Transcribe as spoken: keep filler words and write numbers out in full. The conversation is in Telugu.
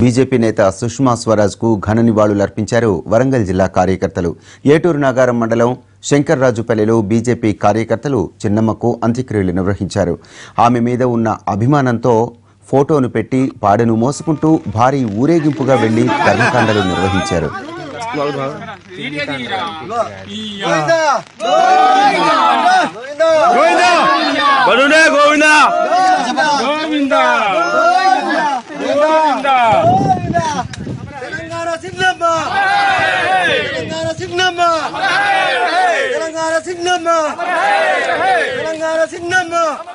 బీజేపీ నేత సుష్మా స్వరాజ్కు ఘన నివాళులర్పించారు వరంగల్ జిల్లా కార్యకర్తలు. ఏటూరు నాగారం మండలం శంకర్రాజుపల్లిలో బీజేపీ కార్యకర్తలు చిన్నమ్మకు అంత్యక్రియలు నిర్వహించారు. ఆమె మీద ఉన్న అభిమానంతో ఫోటోను పెట్టి పాడెను మోసుకుంటూ భారీ ఊరేగింపుగా వెళ్లి కర్మకాండలు నిర్వహించారు. తెలంగాణ సిన్నమ్మ